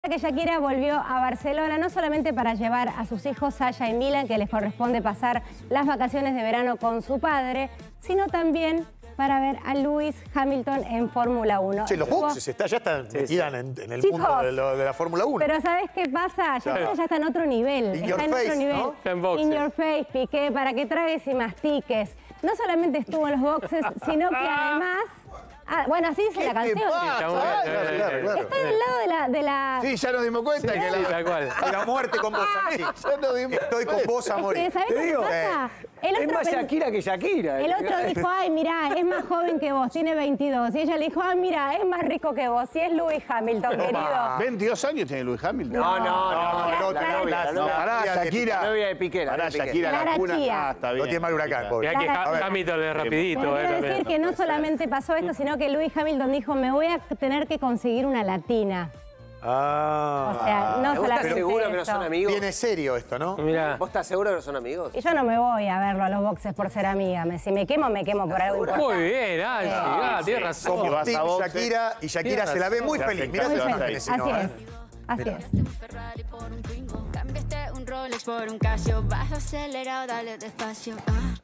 Que Shakira volvió a Barcelona no solamente para llevar a sus hijos Sasha y Milan, que les corresponde pasar las vacaciones de verano con su padre, sino también para ver a Lewis Hamilton en Fórmula 1. Che, los boxes ya están metida en el mundo de la Fórmula 1. Pero ¿sabes qué pasa? Ya está en otro nivel. Está en otro nivel. ¿No? In your face, Piqué, para que tragues y mastiques. No solamente estuvo en los boxes, sino que además... bueno, así dice la canción. Claro. Está del lado de la... Sí, ya nos dimos cuenta que tal cual. La muerte con vos, Santi. Estoy con vos a morir. ¿Sabés qué pasa? Es más Shakira que Shakira. El otro dijo, ay, mirá, es más joven que vos, tiene 22. Y ella le dijo, ay, mirá, es más rico que vos. Y es Lewis Hamilton, querido. 22 años tiene Lewis Hamilton. No, pará, Shakira. La novia de Piqué. Pará, Shakira, la cuna. Ah, está bien. No tiene mal huracán, pobre. Mirá que Hamilton es rapidito. Quiero decir que no solamente pasó esto, sino que Lewis Hamilton dijo, me voy a tener que conseguir una latina. O sea, no solamente ¿Estás seguro que no son amigos? Viene serio esto, ¿no? Mirá. ¿Vos estás seguro que no son amigos? Y yo no me voy a verlo a los boxes por ser amiga. Si me quemo por algo importante. Muy bien, Angie. Tienes razón. Como vas a Team boxes. Shakira, y Shakira se la ve muy feliz. Mirá Muy ese feliz. en ese, Así ¿no? es. Así es. Un Ferrari por un Twingo. Cambiaste un Rolex por un Casio. Vas acelerado, dale despacio.